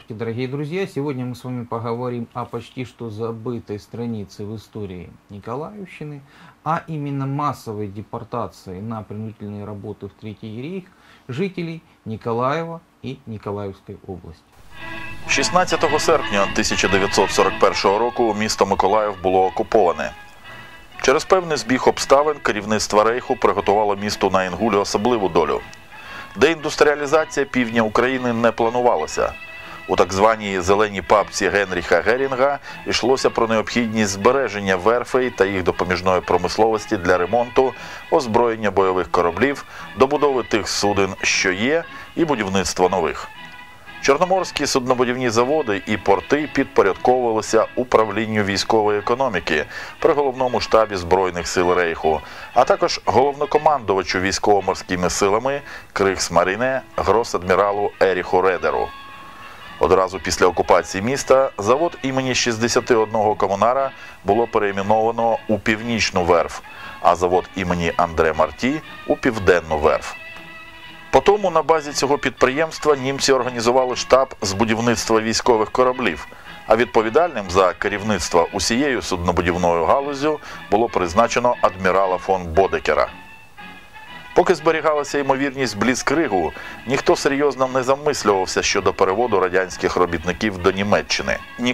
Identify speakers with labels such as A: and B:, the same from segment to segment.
A: Здравствуйте, дорогие друзья! Сегодня мы с вами поговорим о почти что забытой странице в истории Николаевщины, а именно массовой депортации на принудительные работы в Третий рейх жителей Николаева и Николаївської області.
B: 16 серпня 1941 року місто Миколаїв було окуповане. Через певний збіг обставин керівництво Рейху приготувало місту на Інгулі особливу долю. Деіндустріалізація півдня України не планувалася. У так званій «зеленій папці» Генріха Герінга йшлося про необхідність збереження верфей та їх допоміжної промисловості для ремонту, озброєння бойових кораблів, добудови тих суден, що є, і будівництва нових. Чорноморські суднобудівні заводи і порти підпорядковувалися управлінню військової економіки при головному штабі Збройних сил Рейху, а також головнокомандувачу військово-морськими силами Кригсмаріне гросадміралу Еріху Редеру. Одразу після окупації міста завод імені 61 комунара було перейменовано у Північну верф, а завод імені Андре Марті – у Південну верф. Потому на базі цього підприємства німці організували штаб з будівництва військових кораблів, а відповідальним за керівництво усією суднобудівною галуззю було призначено адмірала фон Бодекера. Поки зберігалася ймовірність бліцкригу, ніхто серйозно не замислювався щодо переводу радянських робітників до Німеччини.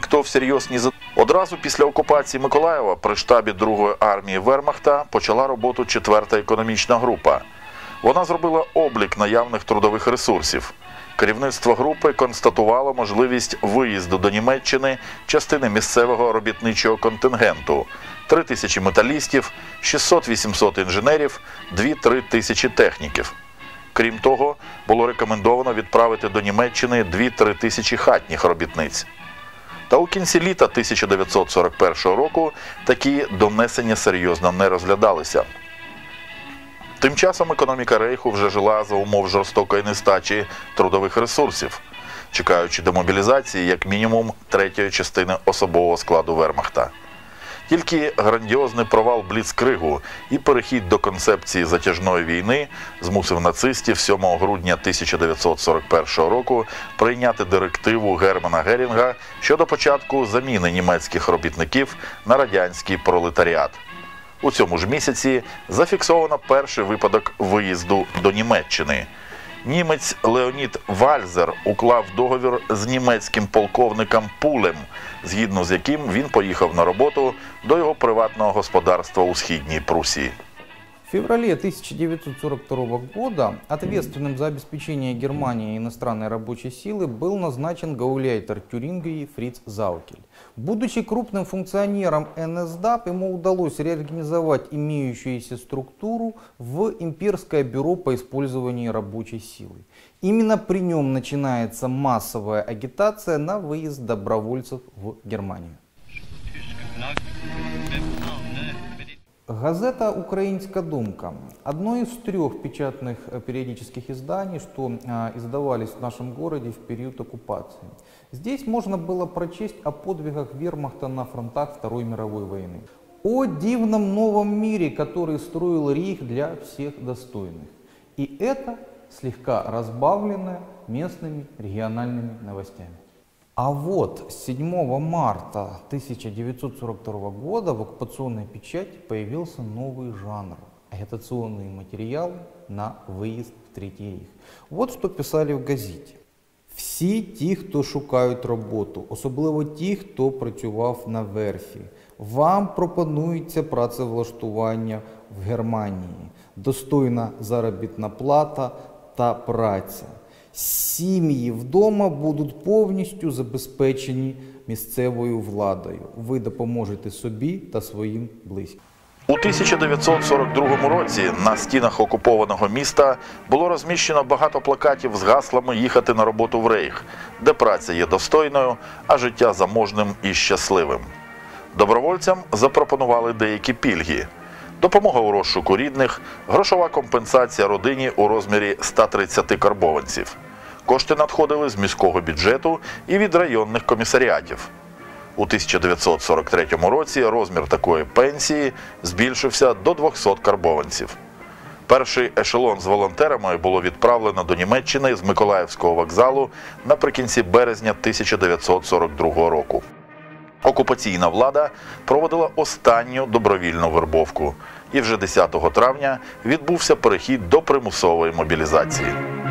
B: Одразу після окупації Миколаєва при штабі 2-ї армії Вермахта почала роботу 4-та економічна група. Вона зробила облік наявних трудових ресурсів. Керівництво групи констатувало можливість виїзду до Німеччини частини місцевого робітничого контингенту – 3000 металістів, 600-800 інженерів, 2-3 тисячі техніків. Крім того, було рекомендовано відправити до Німеччини 2-3 тисячі хатніх робітниць. Та у кінці літа 1941 року такі донесення серйозно не розглядалися. Тим часом економіка Рейху вже жила за умов жорстокої нестачі трудових ресурсів, чекаючи демобілізації як мінімум 3-ї частини особового складу Вермахта. Тільки грандіозний провал бліцкригу і перехід до концепції затяжної війни змусив нацистів 7 грудня 1941 року прийняти директиву Германа Герінга щодо початку заміни німецьких робітників на радянський пролетаріат. У цьому ж місяці зафіксовано перший випадок виїзду до Німеччини. Німець Леонід Вальзер уклав договір з німецьким полковником Пулем, згідно з яким він поїхав на роботу до його приватного господарства у Східній Прусії.
A: В феврале 1942 года ответственным за обеспечение Германии иностранной рабочей силы был назначен гауляйтер Тюрингии Фриц Заукель. Будучи крупным функционером НСДАП, ему удалось реорганизовать имеющуюся структуру в Имперское бюро по использованию рабочей силы. Именно при нем начинается массовая агитация на выезд добровольцев в Германию. Газета «Украинская думка» – одно из 3 печатных периодических изданий, что издавались в нашем городе в период оккупации. Здесь можно было прочесть о подвигах вермахта на фронтах Второй мировой войны. О дивном новом мире, который строил Рейх для всех достойных. И это слегка разбавленное местными региональными новостями. А вот 7 марта 1942 года в оккупационной печати появился новый жанр – агитационные материалы на выезд в Третій рейх. Вот что писали в газеті. Всі ті, хто шукають роботу, особливо ті, хто працював на верфі, вам пропонується працевлаштування в Германії, достойна заробітна плата та праця. Сім'ї вдома будуть повністю забезпечені місцевою владою. Ви допоможете собі та своїм близьким.
B: У 1942 році на стінах окупованого міста було розміщено багато плакатів з гаслами «Їхати на роботу в Рейх», де праця є достойною, а життя заможним і щасливим. Добровольцям запропонували деякі пільги. Допомога у розшуку рідних, грошова компенсація родині у розмірі 130 карбованців. Кошти надходили з міського бюджету і від районних комісаріатів. У 1943 році розмір такої пенсії збільшився до 200 карбованців. Перший ешелон з волонтерами було відправлено до Німеччини з Миколаївського вокзалу наприкінці березня 1942 року. Окупаційна влада проводила останню добровільну вербовку. І вже 10 травня відбувся перехід до примусової мобілізації.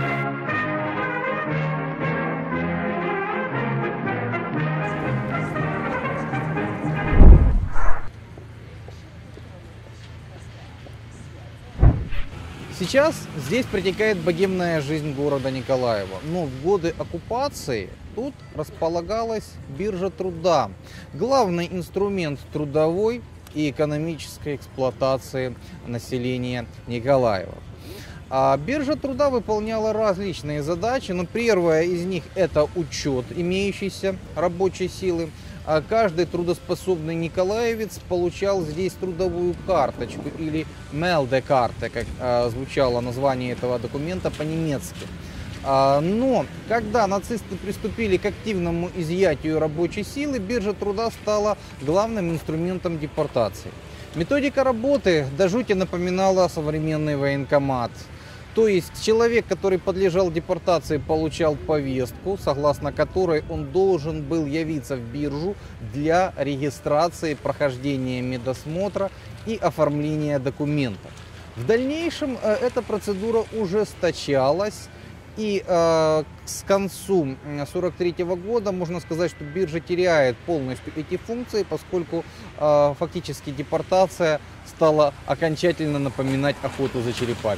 A: Сейчас здесь протекает богемная жизнь города Николаева. Но в годы оккупации тут располагалась биржа труда. Главный инструмент трудовой и экономической эксплуатации населения Николаева. А биржа труда выполняла различные задачи, но первая из них – это учет имеющейся рабочей силы. А каждый трудоспособный николаевец получал здесь трудовую карточку или Мелдекарте, как звучало название этого документа по-немецки. Но когда нацисты приступили к активному изъятию рабочей силы, биржа труда стала главным инструментом депортации. Методика работы до жути напоминала современный военкомат. То есть человек, который подлежал депортации, получал повестку, согласно которой он должен был явиться в биржу для регистрации, прохождения медосмотра и оформления документов. В дальнейшем эта процедура ужесточалась, и с концу 1943 года можно сказать, что биржа теряет полностью эти функции, поскольку фактически депортация стала окончательно напоминать охоту за черепами.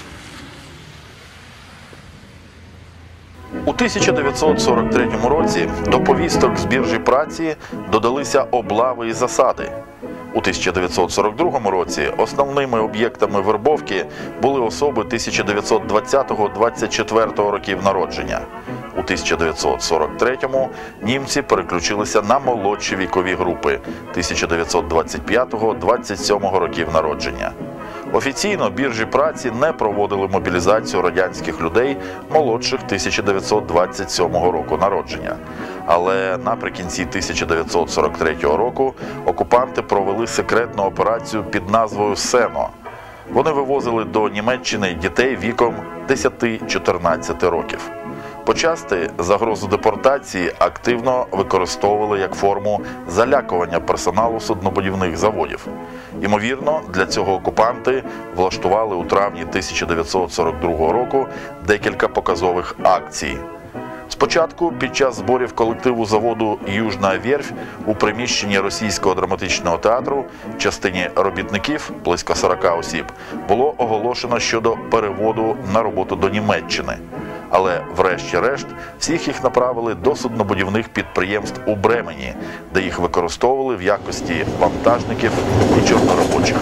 B: У 1943 році до повісток з біржі праці додалися облави і засади. У 1942 році основними об'єктами вербовки були особи 1920-24 років народження. У 1943-му німці переключилися на молодші вікові групи 1925-27 років народження. Офіційно біржі праці не проводили мобілізацію радянських людей молодших 1927 року народження. Але наприкінці 1943 року окупанти провели секретну операцію під назвою «Сено». Вони вивозили до Німеччини дітей віком 10-14 років. Почасти загрозу депортації активно використовували як форму залякування персоналу суднобудівних заводів. Ймовірно, для цього окупанти влаштували у травні 1942 року декілька показових акцій. Спочатку, під час зборів колективу заводу «Южна верфь» у приміщенні Російського драматичного театру в частині робітників, близько 40 осіб, було оголошено щодо переводу на роботу до Німеччини. Але врешті-решт всіх їх направили до суднобудівних підприємств у Бремені, де їх використовували в якості вантажників і чорноробочих.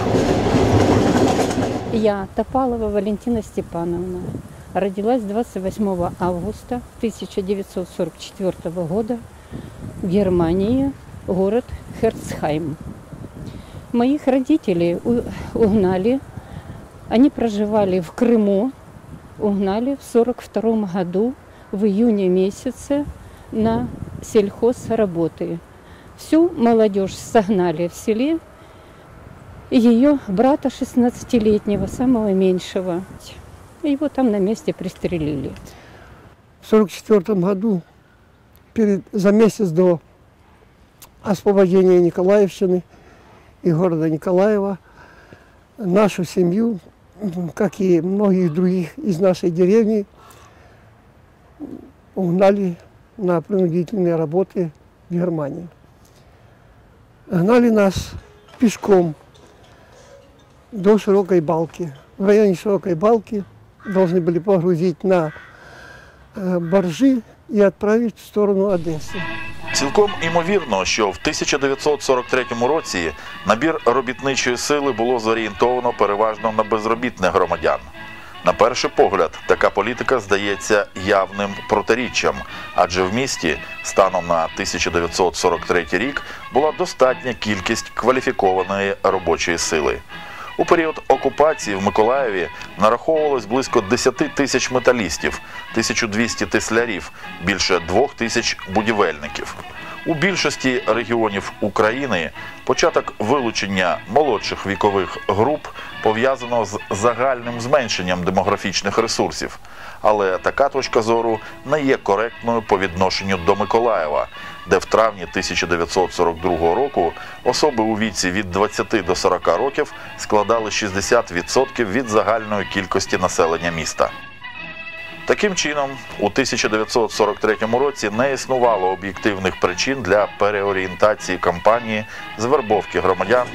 C: Я, Топалова Валентина Степановна, родилась 28 августа 1944 года в Германии, город Херцхайм. Моих родителей угнали, они проживали в Крыму, угнали в 1942 году в июне месяце на сельхозработы. Всю молодежь согнали в селе, и ее брата 16-летнего, самого меньшего. Его там на месте пристрелили.
D: В 1944 году, за месяц до освобождения Николаевщины и города Николаева, нашу семью, как и многих других из нашей деревни, угнали на принудительные работы в Германию. Гнали нас пешком до Широкой Балки. В районе Широкой Балки должны были погрузить на баржи и отправить в сторону Одессы.
B: Цілком імовірно, що в 1943 році набір робітничої сили було зорієнтовано переважно на безробітних громадян. На перший погляд, така політика здається явним протиріччям, адже в місті станом на 1943 рік була достатня кількість кваліфікованої робочої сили. У період окупації в Миколаєві нараховувалось близько 10 тисяч металістів, 1200 теслярів, більше 2000 будівельників. У більшості регіонів України початок вилучення молодших вікових груп пов'язано з загальним зменшенням демографічних ресурсів. Але така точка зору не є коректною по відношенню до Миколаєва, де в травні 1942 року особи у віці від 20 до 40 років складали 60% від загальної кількості населення міста. Таким чином, у 1943 році не існувало об'єктивних причин для переорієнтації кампанії з вербовки громадян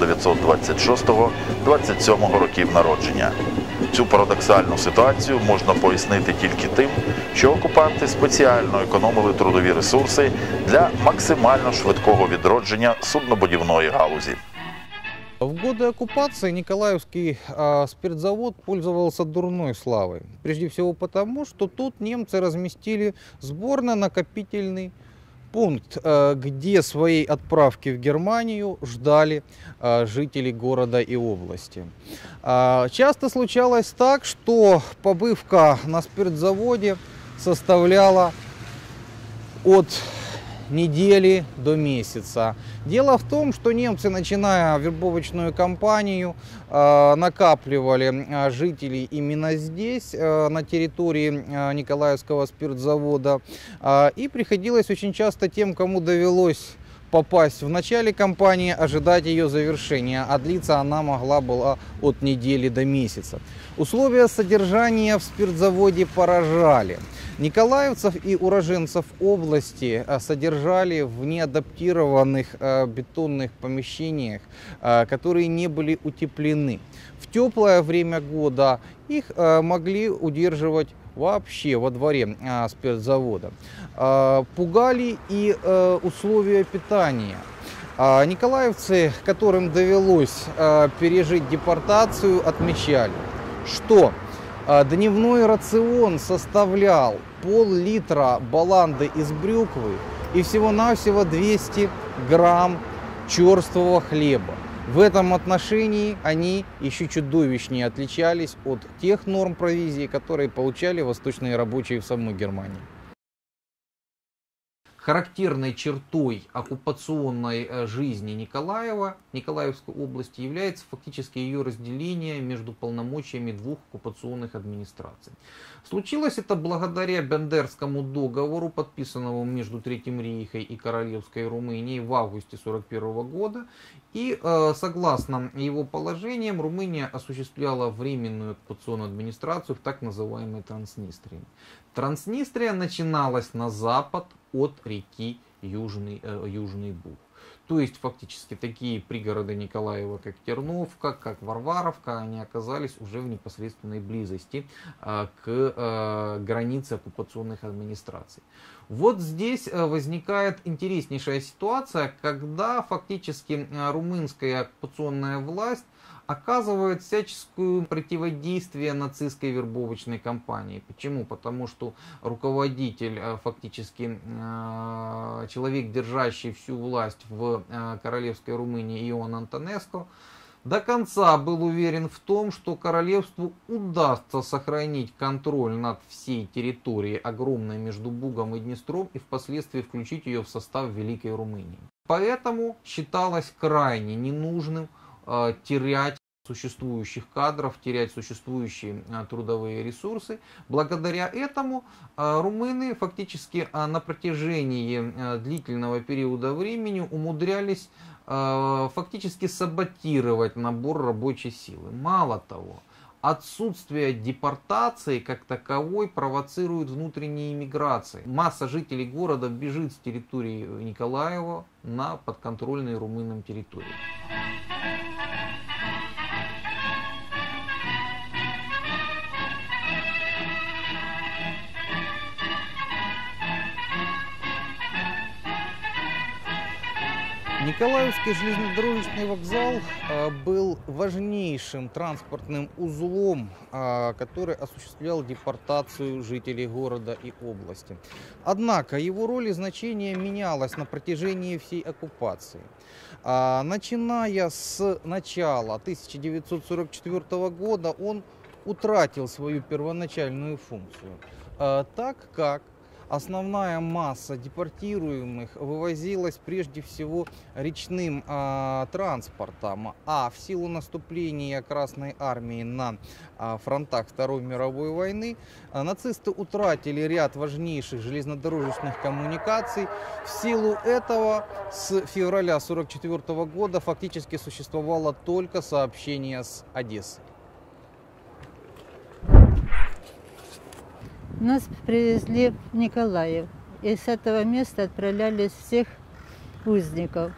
B: 1926-27 років народження. Цю парадоксальну ситуацію можна пояснити тільки тим, що окупанти спеціально економили трудові ресурси для максимально швидкого відродження суднобудівної галузі.
A: В годы оккупации Николаевский спиртзавод пользовался дурной славой. Прежде всего потому, что тут немцы разместили сборно-накопительный пункт, где своей отправки в Германию ждали жители города и области. Часто случалось так, что побывка на спиртзаводе составляла от недели до месяца. Дело в том, что немцы, начиная вербовочную кампанию, накапливали жителей именно здесь, на территории Николаевского спиртзавода. И приходилось очень часто тем, кому довелось попасть в начале кампании, ожидать ее завершения, а длиться она могла была от недели до месяца. Условия содержания в спиртзаводе поражали. Николаевцев и уроженцев области содержали в неадаптированных бетонных помещениях, которые не были утеплены. В теплое время года их могли удерживать вообще во дворе спиртзавода. Пугали и условия питания. Николаевцы, которым довелось пережить депортацию, отмечали, что дневной рацион составлял пол-литра баланды из брюквы и всего-навсего 200 грамм черствого хлеба. В этом отношении они еще чудовищнее отличались от тех норм провизии, которые получали восточные рабочие в самой Германии. Характерной чертой оккупационной жизни Николаевской области является фактически ее разделение между полномочиями двух оккупационных администраций. Случилось это благодаря Бендерскому договору, подписанному между Третьим рейхом и Королевской Румынией в августе 1941 года. И согласно его положениям, Румыния осуществляла временную оккупационную администрацию в так называемой Транснистрии. Транснистрия начиналась на запад от реки Южный Буг. То есть фактически такие пригороды Николаева, как Терновка, как Варваровка, они оказались уже в непосредственной близости к границе оккупационных администраций. Вот здесь возникает интереснейшая ситуация, когда фактически румынская оккупационная власть оказывает всяческое противодействие нацистской вербовочной кампании. Почему? Потому что руководитель, фактически человек, держащий всю власть в королевской Румынии, Иоанн Антонеско, до конца был уверен в том, что королевству удастся сохранить контроль над всей территорией, огромной между Бугом и Днестром, и впоследствии включить ее в состав Великой Румынии. Поэтому считалось крайне ненужным терять существующих кадров, терять существующие трудовые ресурсы. Благодаря этому румыны фактически на протяжении длительного периода времени умудрялись фактически саботировать набор рабочей силы. Мало того, отсутствие депортации как таковой провоцирует внутренние миграции. Масса жителей города бежит с территории Николаева на подконтрольные румынам территории. Николаевский железнодорожный вокзал был важнейшим транспортным узлом, который осуществлял депортацию жителей города и области. Однако его роль и значение менялось на протяжении всей оккупации. Начиная с начала 1944 года он утратил свою первоначальную функцию, так как основная масса депортируемых вывозилась прежде всего речным транспортом, а в силу наступления Красной Армии на фронтах Второй мировой войны нацисты утратили ряд важнейших железнодорожных коммуникаций. В силу этого с февраля 1944 года фактически существовало только сообщение с Одессой.
E: Нас привезли в Николаев, и с этого места отправлялись всех узников.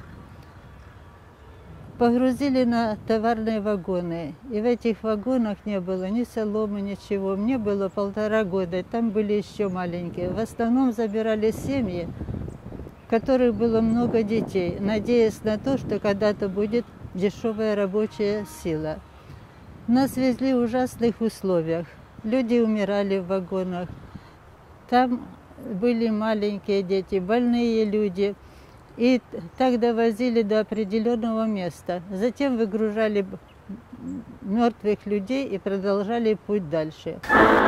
E: Погрузили на товарные вагоны, и в этих вагонах не было ни соломы, ничего. Мне было 1,5 года, там были еще маленькие. В основном забирали семьи, в которых было много детей, надеясь на то, что когда-то будет дешевая рабочая сила. Нас везли в ужасных условиях. Люди умирали в вагонах. Там были маленькие дети, больные люди. И так довозили до определенного места. Затем выгружали мертвых людей и продолжали путь дальше.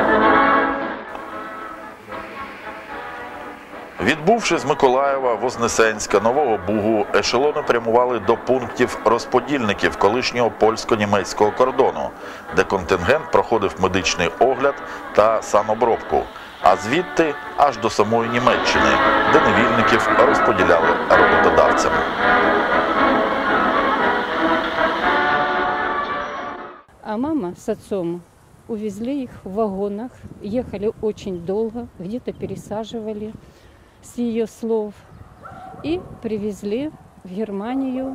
B: Відбувши з Миколаєва, Вознесенська, Нового Бугу, ешелони прямували до пунктів розподільників колишнього польсько-німецького кордону, де контингент проходив медичний огляд та санобробку, а звідти аж до самої Німеччини, де невільників розподіляли роботодавцям.
C: А мама с отцом увезли их в вагонах, ехали очень долго, где-то пересаживали, с ее слов, и привезли в Германию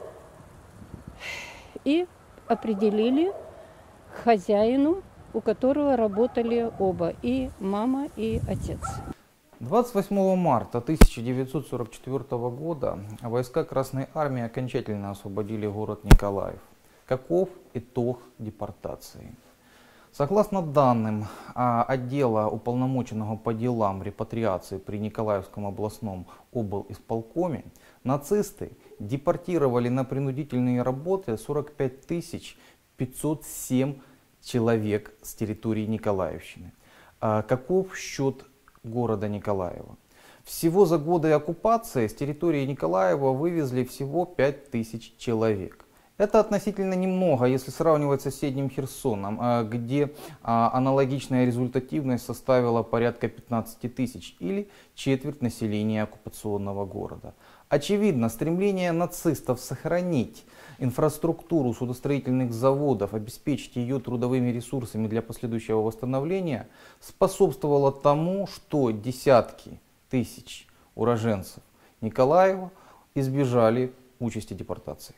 C: и определили хозяину, у которого работали оба, и мама, и отец.
A: 28 марта 1944 года войска Красной Армии окончательно освободили город Николаев. Каков итог депортации? Согласно данным отдела уполномоченного по делам репатриации при Николаевском областном облисполкоме, нацисты депортировали на принудительные работы 45 507 человек с территории Николаевщины. Каков счет города Николаева? Всего за годы оккупации с территории Николаева вывезли всего 5000 человек. Это относительно немного, если сравнивать с соседним Херсоном, где аналогичная результативность составила порядка 15 000 или четверть населения оккупационного города. Очевидно, стремление нацистов сохранить инфраструктуру судостроительных заводов, обеспечить ее трудовыми ресурсами для последующего восстановления способствовало тому, что десятки тысяч уроженцев Николаева избежали участи депортации.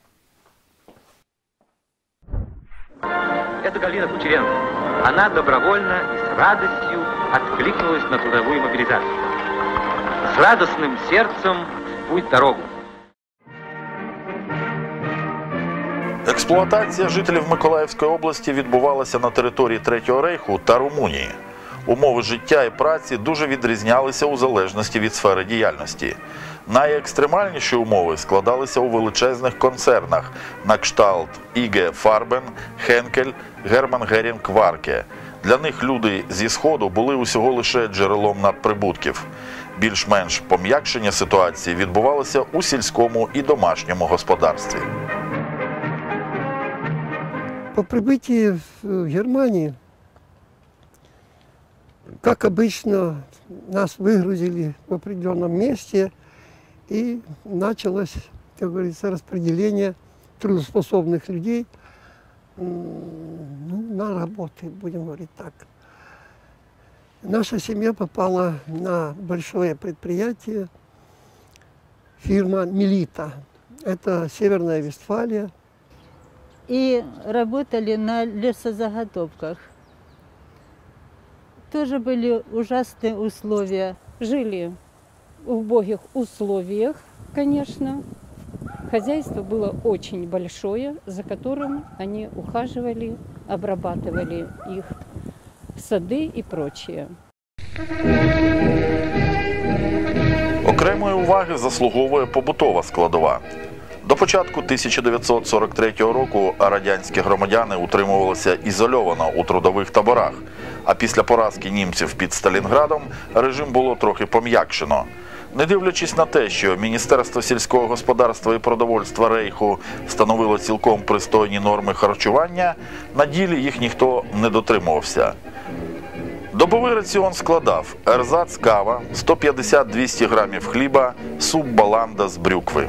F: Это Галина Кучеренко. Она добровольно и с радостью откликнулась на трудовую мобилизацию. С радостным сердцем в путь-дорогу.
B: Експлуатація жителів Миколаївської області відбувалася на території Третього Рейху та Румунії. Умови життя і праці дуже відрізнялися у залежності від сфери діяльності. Найекстремальніші умови складалися у величезних концернах на кшталт IG Farben, Henkel, German Hering Kvarke. Для них люди зі Сходу були усього лише джерелом надприбутків. Більш-менш пом'якшення ситуації відбувалося у сільському і домашньому господарстві.
D: По прибытии в Германию, как обычно, нас выгрузили в определенном месте, и началось, как говорится, распределение трудоспособных людей на работы, будем говорить так. Наша семья попала на большое предприятие, фирма «Милита». Это Северная Вестфалия.
E: И работали на лесозаготовках. Тоже были ужасные условия.
C: Жили в убогих условиях, конечно. Хозяйство было очень большое, за которым они ухаживали, обрабатывали их сады и прочее.
B: Окремої уваги заслуговує побутова складова. До початку 1943 року радянські громадяни утримувалися ізольовано у трудових таборах, А після поразки німців під Сталінградом режим було трохи пом'якшено. Не дивлячись на те, що Міністерство сільського господарства і продовольства Рейху встановило цілком пристойні норми харчування, на ділі їх ніхто не дотримувався. Добовий раціон складав ерзац кава, 150-200 грамів хліба, суп баланда з брюкви.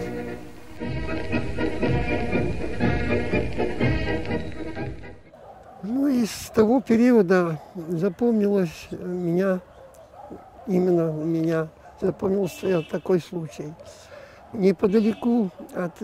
D: Ну, из того периода запомнилось именно у меня запомнился такой случай. Неподалеку от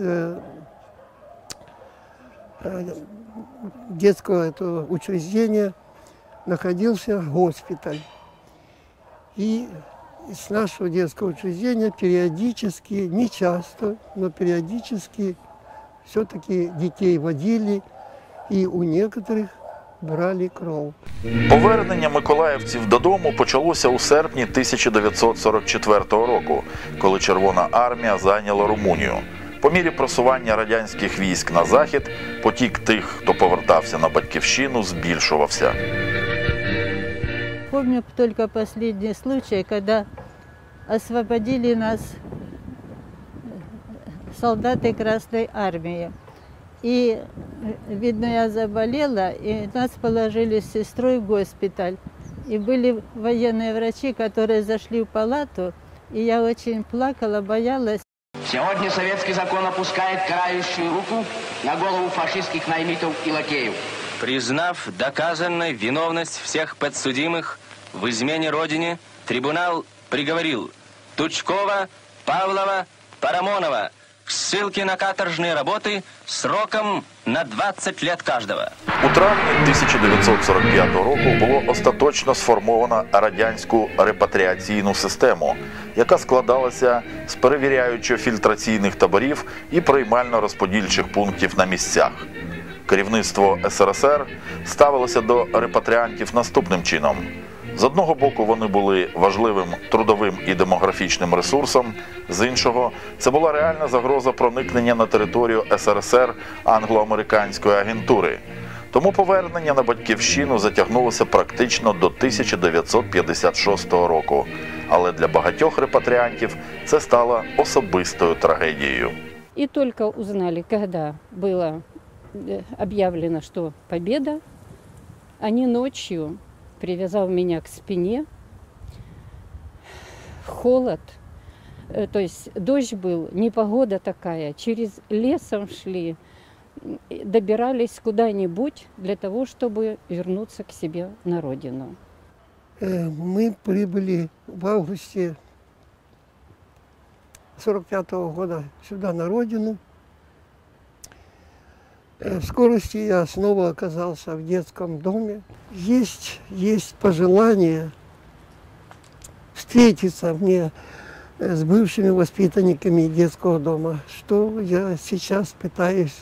D: детского этого учреждения находился госпиталь. И с нашего детского учреждения периодически, не часто, но периодически все-таки детей водили, и у некоторых брали кров.
B: Повернення миколаївців додому почалося у серпні 1944 року, коли Червона армія зайняла Румунію. По мірі просування радянських військ на захід, потік тих, хто повертався на батьківщину, збільшувався.
E: Помню только последний случай, когда освободили нас солдаты Красной армии. И, видно, я заболела, и нас положили с сестрой в госпиталь. И были военные врачи, которые зашли в палату, и я очень плакала, боялась.
G: Сегодня советский закон опускает карающую руку на голову фашистских наймитов и лакеев.
H: Признав доказанной виновность всех подсудимых в измене Родине, трибунал приговорил Тучкова, Павлова, Парамонова к ссылке на каторжные работы сроком на 20 лет каждого.
B: У травні 1945 року було остаточно сформовано радянську репатріаційну систему, яка складалася з перевіряючо-фільтраційних таборів і приймально-розподільчих пунктів на місцях. Керівництво СРСР ставилося до репатріантів наступним чином. З одного боку, вони були важливим трудовим і демографічним ресурсом, з іншого – це була реальна загроза проникнення на територію СРСР англо-американської агентури. Тому повернення на батьківщину затягнулося практично до 1956 року. Але для багатьох репатріантів це стало особистою трагедією.
C: И только узнали, когда было объявлено, что победа, они ночью, привязав меня к спине, холод, то есть дождь был, непогода такая, через лесом шли, добирались куда-нибудь для того, чтобы вернуться к себе на родину.
D: Мы прибыли в августе 1945 года сюда, на родину. В скорости я снова оказался в детском доме. Есть пожелание встретиться мне с бывшими воспитанниками детского дома, что я сейчас пытаюсь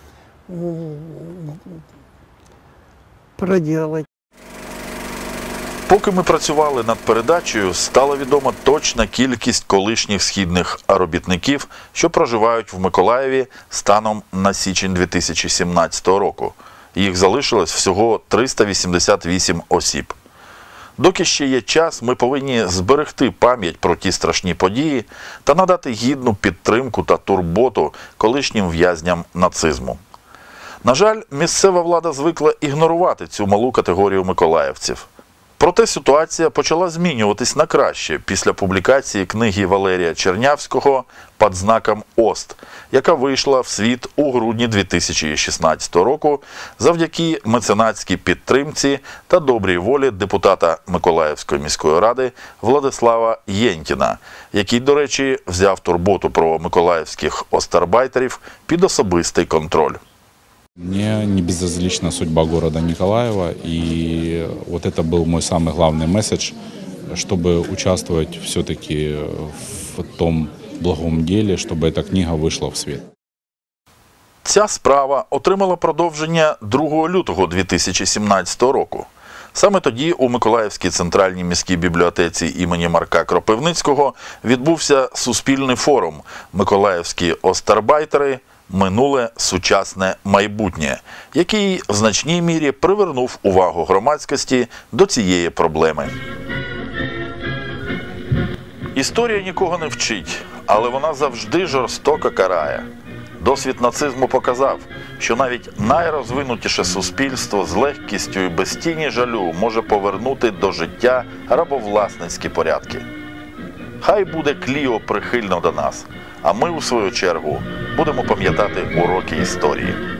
D: проделать.
B: Поки ми працювали над передачею, стала відома точна кількість колишніх східних робітників, що проживають в Миколаєві станом на січень 2017 року. Їх залишилось всього 388 осіб. Доки ще є час, ми повинні зберегти пам'ять про ті страшні події та надати гідну підтримку та турботу колишнім в'язням нацизму. На жаль, місцева влада звикла ігнорувати цю малу категорію миколаївців. Проте ситуація почала змінюватись на краще після публікації книги Валерія Чернявського «Під знаком Ост», яка вийшла в світ у грудні 2016 року завдяки меценатській підтримці та добрій волі депутата Миколаївської міської ради Владислава Єнькіна, який, до речі, взяв турботу про миколаївських остарбайтерів під особистий контроль.
I: Мне не безразлична судьба города Николаева, и вот это был мой самый главный месседж, чтобы участвовать все-таки в том благом деле, чтобы эта книга вышла в свет.
B: Ця справа отримала продовження 2 лютого 2017 року. Саме тоді у Миколаївській центральній міській бібліотеці імені Марка Кропивницького відбувся суспільний форум «Миколаївські остарбайтери. «Минуле, сучасне, майбутнє», який в значній мірі привернув увагу громадськості до цієї проблеми. Історія нікого не вчить, але вона завжди жорстоко карає. Досвід нацизму показав, що навіть найрозвинутіше суспільство з легкістю і без тіні жалю може повернути до життя рабовласницькі порядки. Хай буде Кліо прихильно до нас, а ми, у свою чергу, будемо пам'ятати уроки історії.